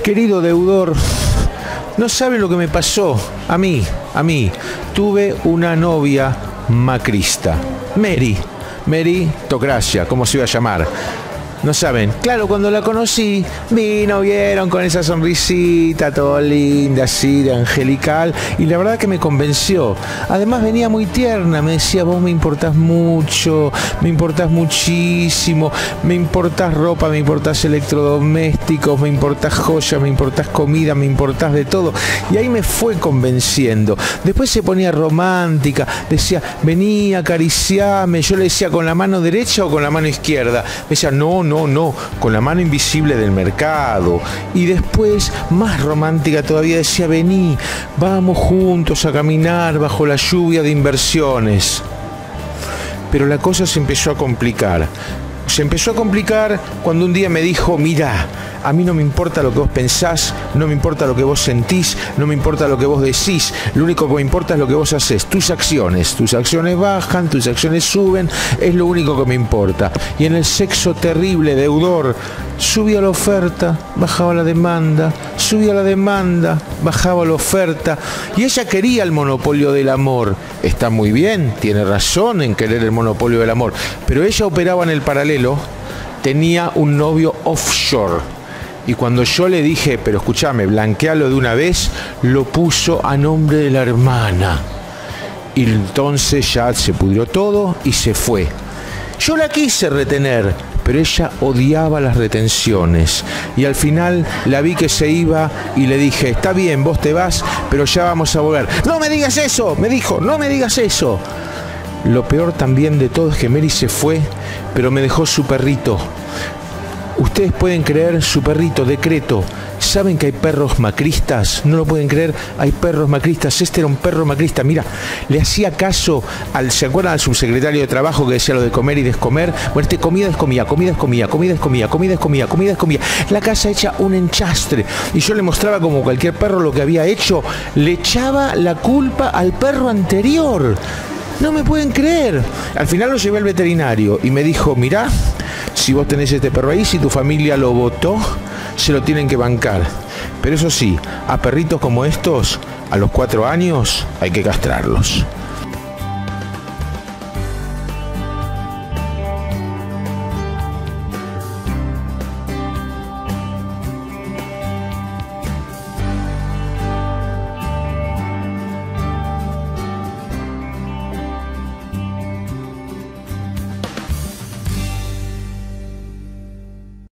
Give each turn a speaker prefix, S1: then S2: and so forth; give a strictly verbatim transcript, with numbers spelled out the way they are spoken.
S1: Querido deudor, no sabe lo que me pasó. A mí, a mí. Tuve una novia macrista. Mary. Meritocracia, ¿cómo se iba a llamar? No saben. Claro, cuando la conocí, vino, vieron con esa sonrisita, todo linda, así, de angelical, y la verdad que me convenció. Además venía muy tierna, me decía, vos me importás mucho, me importás muchísimo, me importás ropa, me importás electrodomésticos, me importás joyas, me importás comida, me importás de todo. Y ahí me fue convenciendo. Después se ponía romántica, decía, vení, acariciame. Yo le decía, ¿con la mano derecha o con la mano izquierda? Me decía, no, no. No, no, con la mano invisible del mercado. Y después, más romántica todavía, decía, vení, vamos juntos a caminar bajo la lluvia de inversiones. Pero la cosa se empezó a complicar. Se empezó a complicar cuando un día me dijo, mirá, a mí no me importa lo que vos pensás, no me importa lo que vos sentís, no me importa lo que vos decís, lo único que me importa es lo que vos hacés, tus acciones. Tus acciones bajan, tus acciones suben, es lo único que me importa. Y en el sexo terrible, deudor, subía la oferta, bajaba la demanda, subía la demanda, bajaba la oferta. Y ella quería el monopolio del amor. Está muy bien, tiene razón en querer el monopolio del amor, pero ella operaba en el paralelo, tenía un novio offshore. Y cuando yo le dije, pero escúchame, blanquealo de una vez, lo puso a nombre de la hermana. Y entonces ya se pudrió todo y se fue. Yo la quise retener, pero ella odiaba las retenciones. Y al final la vi que se iba y le dije, está bien, vos te vas, pero ya vamos a volver. ¡No me digas eso! Me dijo, no me digas eso. Lo peor también de todo es que Mary se fue, pero me dejó su perrito. Ustedes pueden creer, su perrito, decreto. ¿Saben que hay perros macristas? No lo pueden creer, hay perros macristas. Este era un perro macrista. Mira, le hacía caso al, ¿se acuerdan al subsecretario de Trabajo que decía lo de comer y descomer? Bueno, este comida es comida, comida es comida, comida es comida, comida es comida, comida es comida. La casa hecha un enchastre. Y yo le mostraba como cualquier perro lo que había hecho. Le echaba la culpa al perro anterior. No me pueden creer. Al final lo llevé al veterinario y me dijo, mirá, si vos tenés este perro ahí, si tu familia lo botó, se lo tienen que bancar. Pero eso sí, a perritos como estos, a los cuatro años, hay que castrarlos.